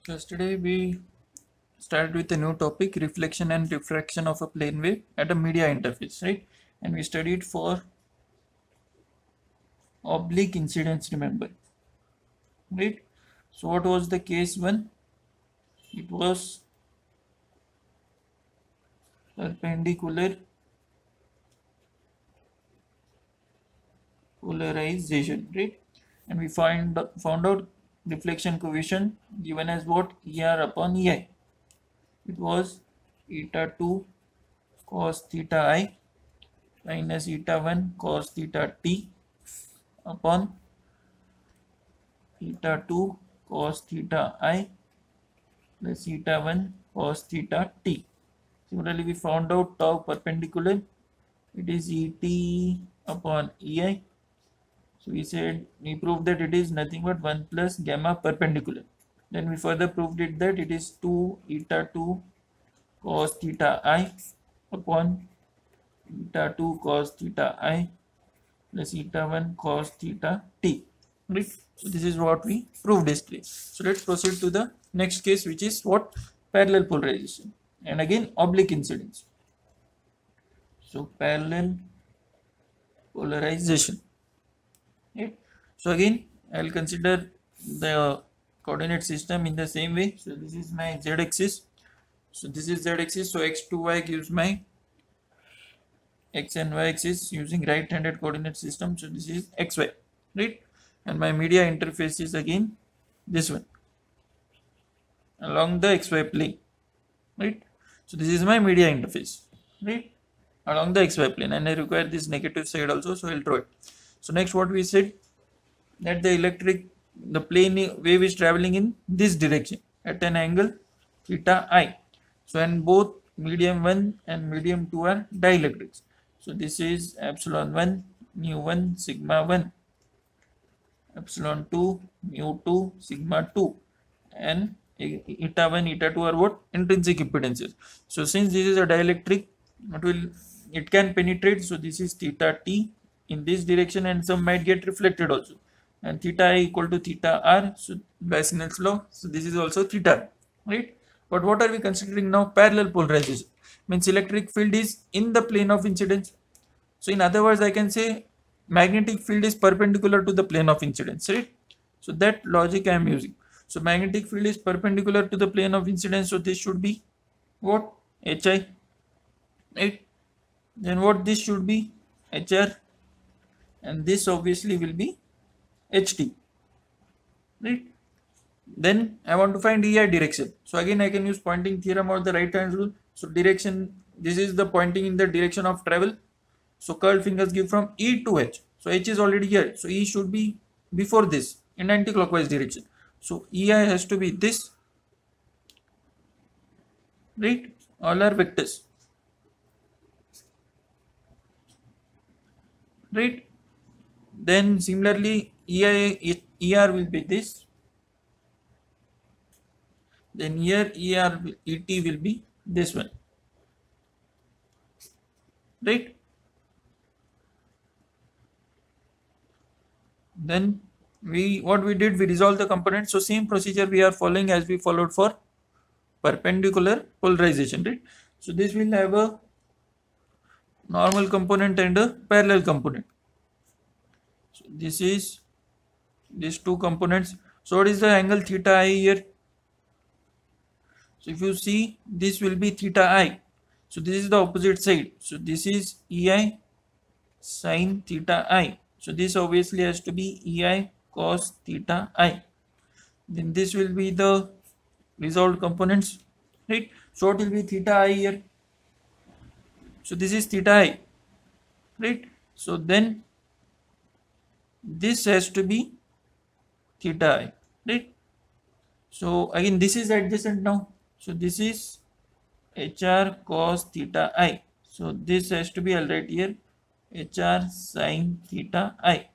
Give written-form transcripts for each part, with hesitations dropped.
Yesterday we started with a new topic, reflection and refraction of a plane wave at a media interface, right? And we studied for oblique incidence, remember, right? So what was the case one? It was perpendicular polarization, right? And we found out reflection coefficient given as what? ER upon EI. It was eta 2 cos theta I minus eta 1 cos theta t upon theta 2 cos theta I plus theta 1 cos theta t. Similarly, we found out tau perpendicular. It is Et upon Ei. So we proved that it is nothing but 1 plus gamma perpendicular. Then we further proved it that it is 2 eta 2 cos theta I upon eta 2 cos theta I plus eta 1 cos theta t. Right? So this is what we proved yesterday. So let's proceed to the next case, which is what? Parallel polarization, and again oblique incidence. So parallel polarization. Right? So again I'll consider the coordinate system in the same way. So this is my z-axis. So this is z-axis. So x2y gives my x and y axis using right-handed coordinate system. So this is xy, right? And my media interface is again this one along the xy plane, right? So this is my media interface, right, along the xy plane, and I require this negative side also, so I'll draw it. So next, what we said, that the plane wave is traveling in this direction at an angle theta I. So and both medium 1 and medium 2 are dielectrics. So this is epsilon 1 mu 1 sigma 1, epsilon 2 mu 2 sigma 2, and eta 1 eta 2 are what? Intrinsic impedances. So since this is a dielectric, it can penetrate. So this is theta t in this direction, and some might get reflected also, and theta I equal to theta r. So by Snell's law, so this is also theta, right? But what are we considering now? Parallel polarization means electric field is in the plane of incidence. So in other words, I can say magnetic field is perpendicular to the plane of incidence, right? So that logic I am using. So magnetic field is perpendicular to the plane of incidence. So this should be what? Hi, right? Then what this should be? Hr, and this obviously will be Ht, right? Then I want to find Ei direction. So again I can use pointing theorem or the right hand rule. So direction, this is the pointing in the direction of travel. So curled fingers give from E to H. So H is already here. So E should be before this in anti-clockwise direction. So Ei has to be this, right? All are vectors, right? Then similarly ER will be this. Then here ET will be this one, right? Then what we did, we resolved the components. So same procedure we are following as we followed for perpendicular polarization, right? So this will have a normal component and a parallel component. So this is these two components. So what is the angle theta I here? So if you see, this will be theta I. So this is the opposite side. So this is Ei sin theta I. So this obviously has to be Ei cos theta I. Then this will be the resolved components, right? So what will be theta I here? So this is theta I, right? So then this has to be theta I, right? So again this is adjacent now. So this is HR cos theta I. So this has to be, I'll write here, HR sin theta I,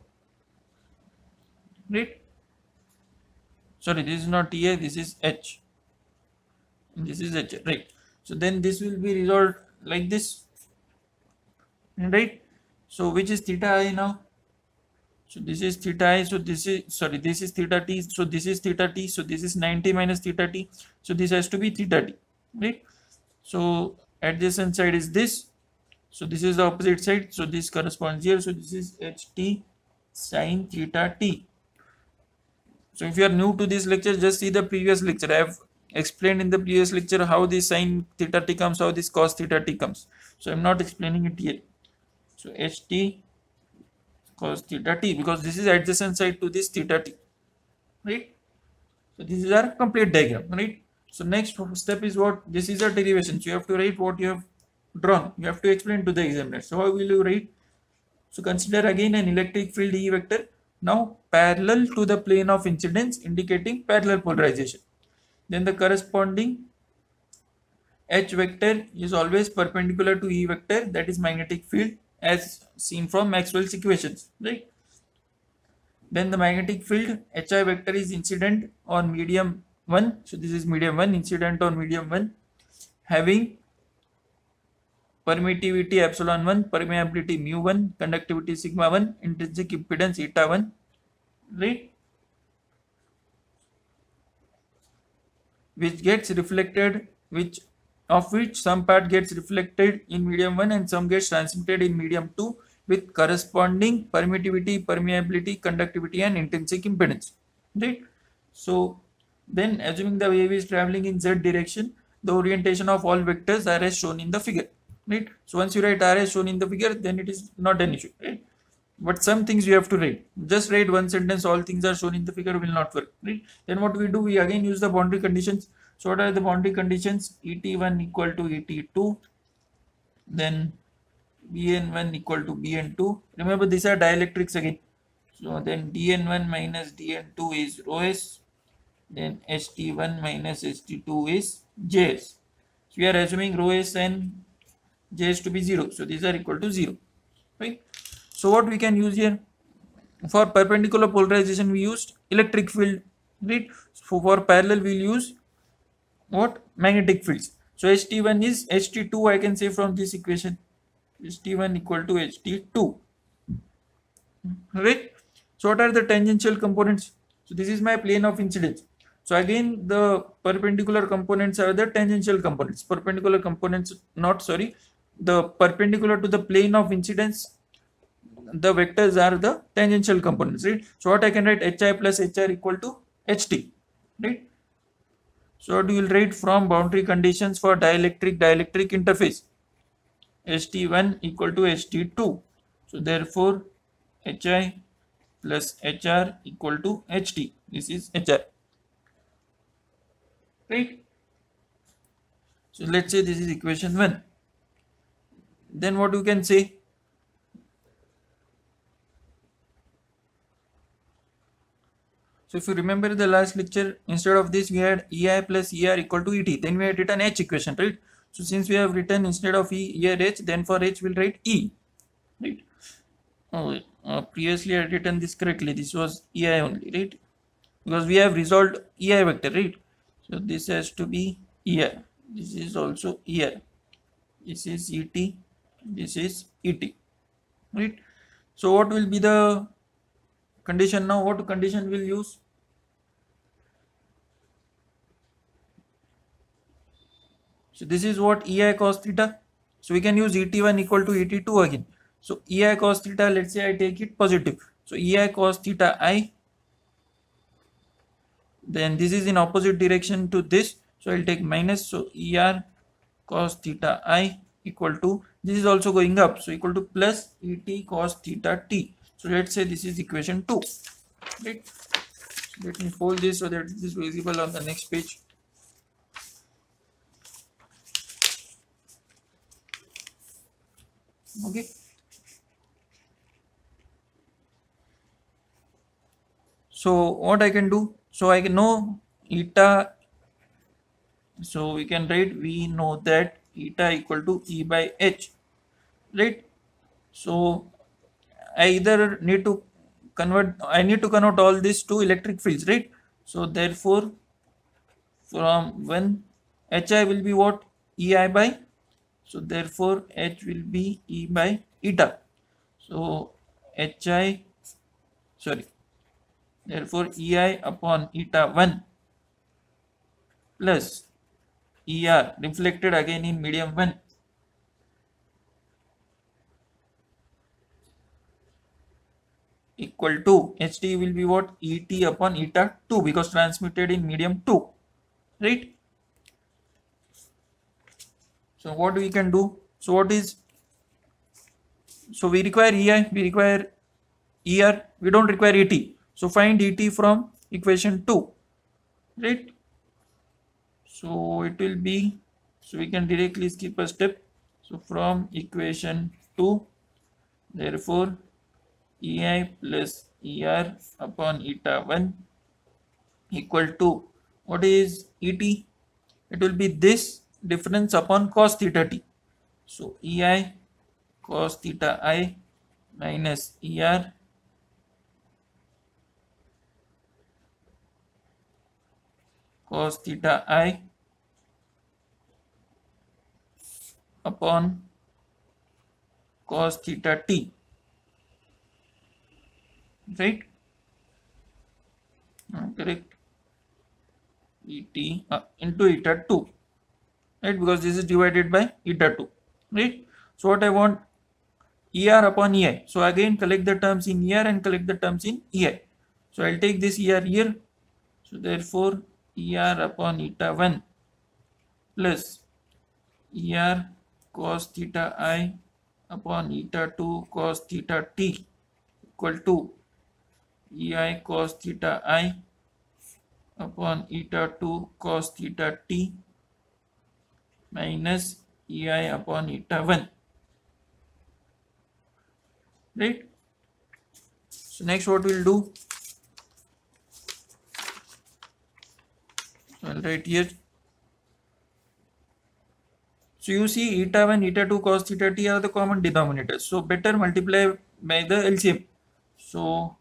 right? Sorry, this is not TA, this is H, and this is H, right? So then this will be resolved like this, right? So which is theta I now? So this is theta I, so this is, sorry, this is theta t, so this is theta t, so this is 90 minus theta t, so this has to be theta t, right? So adjacent side is this, so this is the opposite side, so this corresponds here, so this is ht sin theta t. So if you are new to this lecture, just see the previous lecture. I have explained in the previous lecture how this sin theta t comes, how this cos theta t comes, so I'm not explaining it here. So ht cos theta t, because this is adjacent side to this theta t, right? So this is our complete diagram, right? So next step is what? This is a derivation. So you have to write what you have drawn. You have to explain to the examiner. So how will you write? So consider again an electric field E vector now parallel to the plane of incidence, indicating parallel polarization. Then the corresponding H vector is always perpendicular to E vector, that is magnetic field, as seen from Maxwell's equations, right? Then the magnetic field HI vector is incident on medium 1. So this is medium 1, incident on medium 1, having permittivity epsilon 1, permeability mu 1, conductivity sigma 1, intrinsic impedance eta 1, right? Which gets reflected, which some part gets reflected in medium 1 and some gets transmitted in medium 2 with corresponding permittivity, permeability, conductivity and intrinsic impedance, right? So then assuming the wave is traveling in z direction, the orientation of all vectors are as shown in the figure, right? So once you write r as shown in the figure, then it is not an issue, right? But some things you have to write. Just write one sentence, all things are shown in the figure, will not work, right? Then what we do, we again use the boundary conditions. So what are the boundary conditions? Et1 equal to Et2, then Bn1 equal to Bn2. Remember, these are dielectrics again. So then Dn1 minus Dn2 is rho s, then Ht1 minus Ht2 is Js. So we are assuming rho s and Js to be 0. So these are equal to 0, right? So what we can use here? For perpendicular polarization we used electric field, right? So for parallel we will use what? Magnetic fields. So Ht1 is Ht2, I can say from this equation. Ht1 equal to Ht2, right? So what are the tangential components? So this is my plane of incidence. So again the perpendicular components are the tangential components. Perpendicular components, not sorry, the perpendicular to the plane of incidence, the vectors are the tangential components, right? So what I can write? Hi plus Hr equal to Ht, right? So what you will write from boundary conditions for dielectric interface? Ht1 equal to Ht2. So therefore Hi plus Hr equal to Ht. This is Hr, right? So let's say this is equation 1. Then what you can say? So if you remember the last lecture, instead of this we had Ei plus Er equal to Et. Then we had written H equation, right? So since we have written instead of E here H, then for H we'll write E, right? Oh, previously I had written this correctly. This was Ei only, right? Because we have resolved Ei vector, right? So this has to be Ei. This is also Ei. This is Et. This is Et, right? So what will be the condition now? What condition will use? So this is what Ei cos theta. So we can use Et1 equal to Et2 again. So Ei cos theta, let's say I take it positive. So Ei cos theta I. Then this is in opposite direction to this. So I'll take minus. So Er cos theta I equal to, this is also going up. So equal to plus Et cos theta t. So let's say this is equation 2. Right? So let me fold this so that it is visible on the next page. Okay. So what I can do? So I can know eta. So we can write, we know that eta equal to E by H, right? So I either need to convert, I need to convert all this to electric fields, right? So therefore from when Hi will be what? Ei by, so therefore H will be E by eta. So Hi sorry, therefore EI upon eta 1 plus ER reflected again in medium 1 equal to HT will be what? ET upon eta 2 because transmitted in medium 2, right? So what we can do? So what is, so we require EI, we require ER, we don't require ET. So find ET from equation 2, right? So it will be, so we can directly skip a step. So from equation 2, therefore EI plus ER upon eta 1 equal to, what is ET? It will be this difference upon cos theta t. So EI cos theta I minus ER cos theta I upon cos theta t, right? Correct. Et into eta 2, right? Because this is divided by eta 2, right? So what I want, ER upon EI. So again collect the terms in ER and collect the terms in EI. So I'll take this ER here. So therefore ER upon eta 1 plus ER cos theta I upon eta 2 cos theta t equal to EI cos theta I upon eta 2 cos theta t minus EI upon eta 1, right? So next what we'll do, so I'll write here. So you see eta 1, eta 2 cos theta t are the common denominators. So better multiply by the LCM. So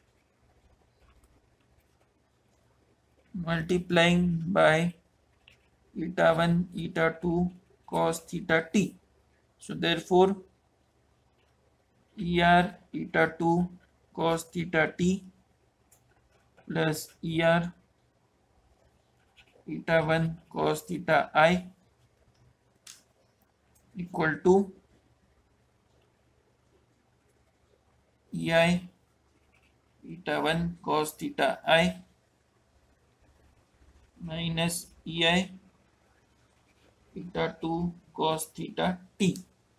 multiplying by eta 1, eta 2 cos theta t. So therefore ER eta 2 cos theta t plus ER eta 1 cos theta I equal to EI eta 1 cos theta I minus EI eta 2 cos theta t,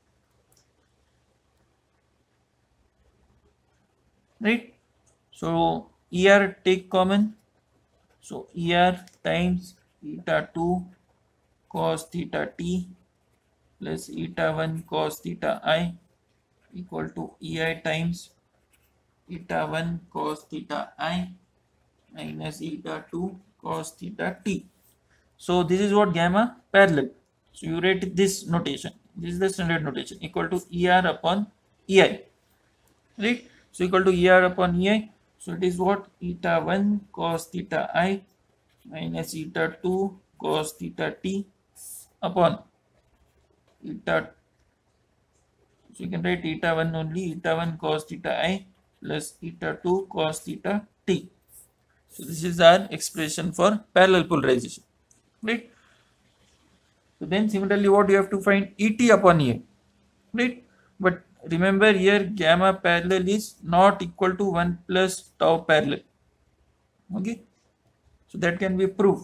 right? So ER take common, so ER times eta 2 cos theta t plus eta 1 cos theta I equal to EI times eta 1 cos theta I minus eta 2 cos theta t. So this is what gamma parallel. So you write this notation. This is the standard notation, equal to ER upon EI, right? So equal to ER upon EI. So it is what? Eta 1 cos theta I minus eta 2 cos theta t upon eta. So you can write eta 1 only, eta 1 cos theta I plus eta 2 cos theta t. So this is our expression for parallel polarization, right? So then similarly what you have to find, ET upon EI, right? But remember here gamma parallel is not equal to 1 plus tau parallel, okay? So that can be proved.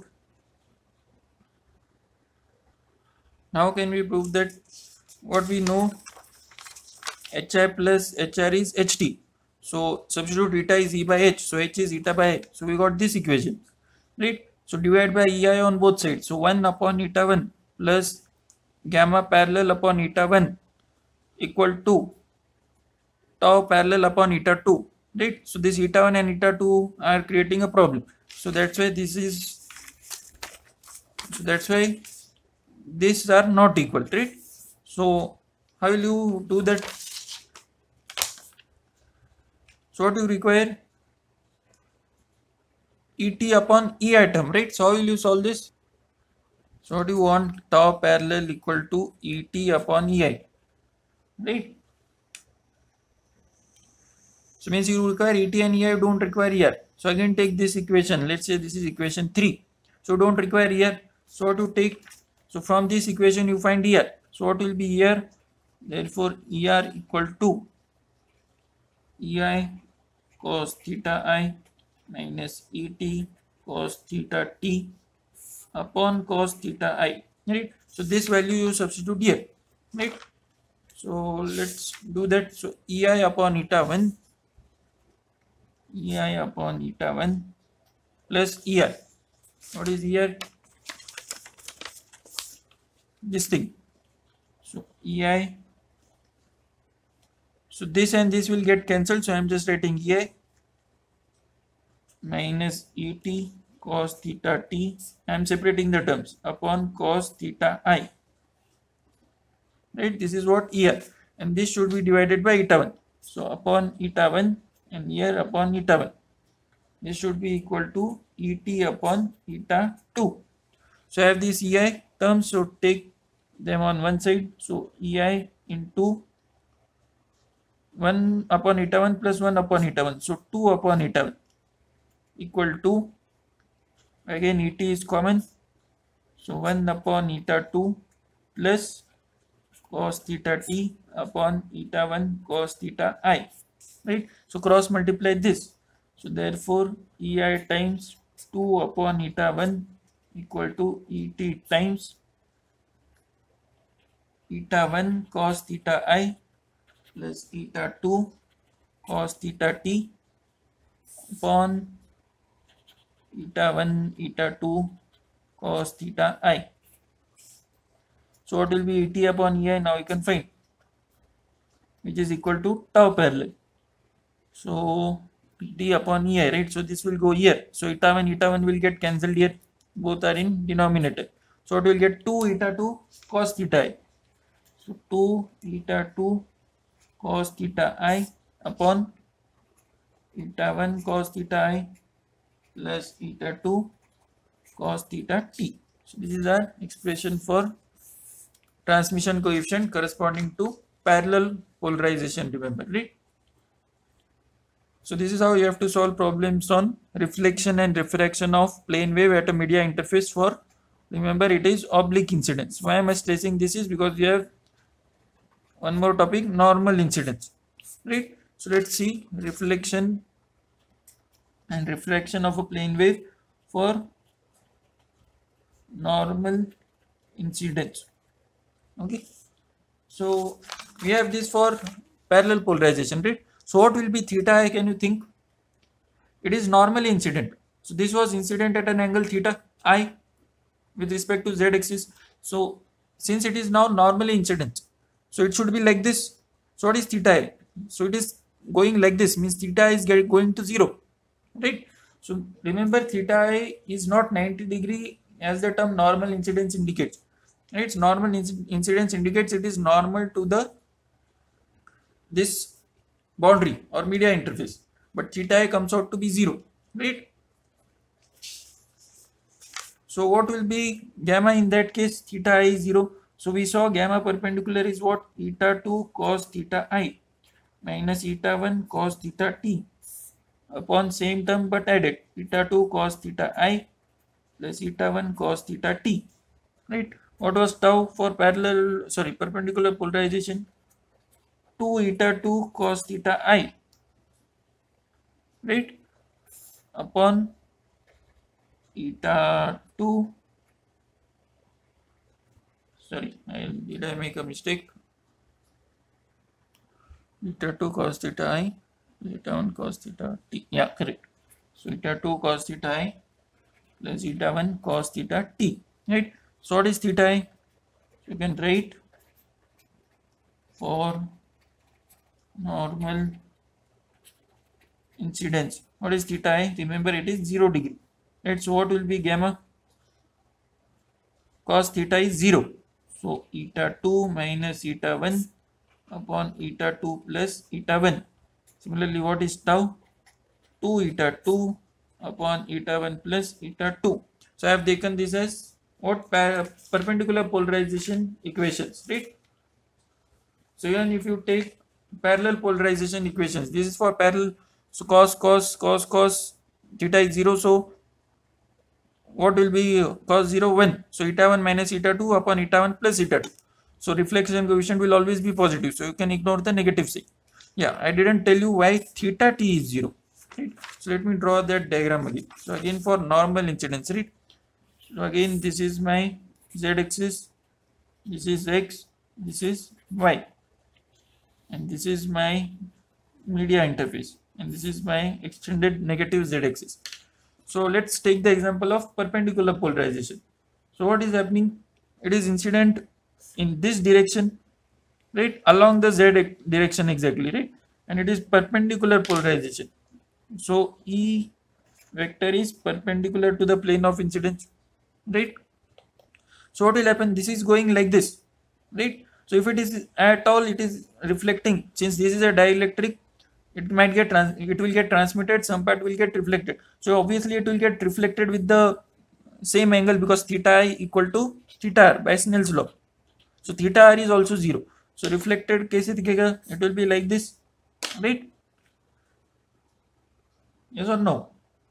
Now can we prove that what we know, HI plus HR is HT. So substitute eta is E by H, so H is eta by H. So we got this equation, right? So divide by EI on both sides. So 1 upon eta 1 plus gamma parallel upon eta 1 equal to tau parallel upon eta 2, right? So this eta 1 and eta 2 are creating a problem. So that's why this is, so that's why these are not equal, right? So how will you do that? So what you require, ET upon EI term, right? So how will you solve this? So what do you want, tau parallel equal to ET upon EI, right? So means you require ET and EI, don't require ER. So again take this equation. Let's say this is equation 3. So don't require ER. So what to take? So from this equation you find ER. So what will be ER? Therefore ER equal to EI cos theta I minus ET cos theta T upon cos theta I. Right? So this value you substitute here. Right? So let's do that. So EI upon eta 1 plus ER. What is ER? This thing. So EI. So this and this will get cancelled. So I am just writing EI minus ET cos theta T. I am separating the terms upon cos theta I. Right? This is what ER. And this should be divided by eta 1. So upon eta 1 and here upon eta 1. This should be equal to ET upon eta 2. So I have these EI terms, so take them on one side. So EI into 1 upon eta 1 plus 1 upon eta 1. So 2 upon eta 1 equal to, again ET is common. So 1 upon eta 2 plus cos theta T upon eta 1 cos theta I. Right? So cross multiply this. So therefore EI times 2 upon eta 1 equal to ET times eta 1 cos theta I plus eta 2 cos theta T upon eta 1 eta 2 cos theta I. So what will be ET upon EI? Now you can find, which is equal to tau parallel. So ET upon EI, right? So this will go here. So eta 1 will get cancelled here. Both are in denominator. So it will get 2 eta 2 cos theta I. So 2 eta 2 cos theta I upon eta 1 cos theta I plus eta 2 cos theta T. So this is our expression for transmission coefficient corresponding to parallel polarization, remember, right? So this is how you have to solve problems on reflection and refraction of plane wave at a media interface for, remember, it is oblique incidence. Why am I stressing this is because we have one more topic, normal incidence, right? So let's see reflection and refraction of a plane wave for normal incidence. Okay, so we have this for parallel polarization, right? So what will be theta I? Can you think? It is normally incident. So this was incident at an angle theta I with respect to z axis. So since it is now normally incident, so it should be like this. So what is theta I? So it is going like this, means theta is going to 0, right? So remember, theta I is not 90 degree as the term normal incidence indicates. Right? It's normal incidence indicates it is normal to this boundary or media interface, but theta I comes out to be 0, right? So what will be gamma in that case? Theta I is 0. So we saw gamma perpendicular is what? Eta 2 cos theta I minus eta 1 cos theta T upon same term but added eta 2 cos theta I plus eta 1 cos theta T, right? What was tau for perpendicular polarization? 2 eta 2 cos theta I, right? Upon eta 2, did I make a mistake? Eta 2 cos theta I, eta 1 cos theta T. Yeah, correct. So eta 2 cos theta I plus eta 1 cos theta T, right? So what is theta I? You can write for normal incidence. What is theta I? Remember, it is 0 degree. Right? So what will be gamma? Cos theta is 0. So eta 2 minus eta 1 upon eta 2 plus eta 1. Similarly, what is tau? 2 eta 2 upon eta 1 plus eta 2. So I have taken this as what? Perpendicular polarization equations, right? So even if you take parallel polarization equations, this is for parallel So cos theta is 0. So what will be cos 0? 1. So eta 1 minus eta 2 upon eta 1 plus eta 2. So reflection coefficient will always be positive. So you can ignore the negative sign. Yeah, I didn't tell you why theta t is 0. Right? So let me draw that diagram again. So again for normal incidence, right? So again this is my z-axis, this is x, this is y, and this is my media interface, and this is my extended negative z-axis. So let's take the example of perpendicular polarization. So what is happening? It is incident in this direction, right, along the z direction exactly, right, and it is perpendicular polarization. So E vector is perpendicular to the plane of incidence, right? So what will happen? This is going like this, right? So if it is at all, it is reflecting. Since this is a dielectric, it might get it will get transmitted. Some part will get reflected. So obviously it will get reflected with the same angle because theta I equal to theta r by Snell's law. So theta r is also 0. So reflected कैसे दिखेगा? It will be like this, right? Yes or no?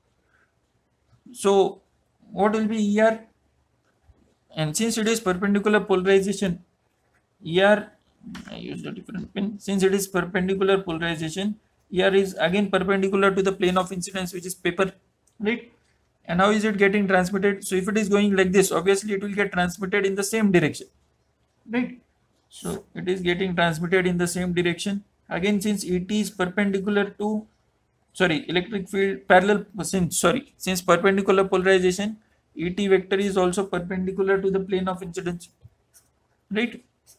So what will be ER? And since it is perpendicular polarization, ER, I used a different pen. Since it is perpendicular polarization, ER is again perpendicular to the plane of incidence, which is paper, right? And how is it getting transmitted? So if it is going like this, obviously it will get transmitted in the same direction, right? So it is getting transmitted in the same direction. Again, since ET is perpendicular to, electric field parallel, since perpendicular polarization, ET vector is also perpendicular to the plane of incidence, right?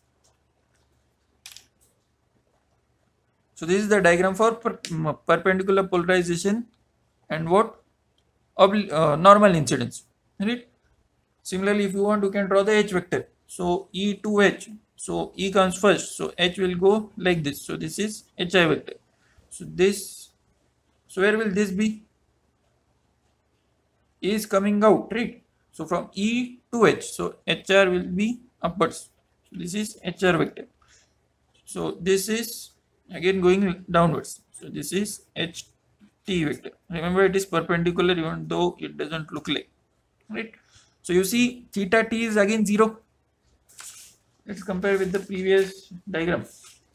So this is the diagram for perpendicular polarization and what? Normal incidence, right? Similarly, if you want, you can draw the H vector. So E to H. So E comes first. So H will go like this. So this is HI vector. So this, so where will this be? E is coming out, right? So from E to H. So HR will be upwards. So this is HR vector. So this is again going downwards. So this is HT vector. Remember, it is perpendicular even though it doesn't look like, right? So you see theta t is again 0. Let's compare with the previous diagram.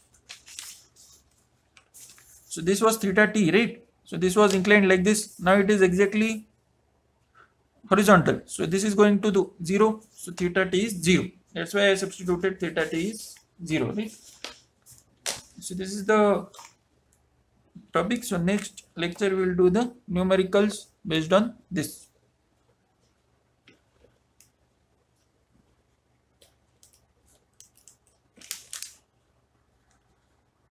So this was theta t, right? So this was inclined like this. Now it is exactly horizontal. So this is going to do 0. So theta t is 0. That's why I substituted theta t is 0, right? So this is the topic. So next lecture we will do the numericals based on this.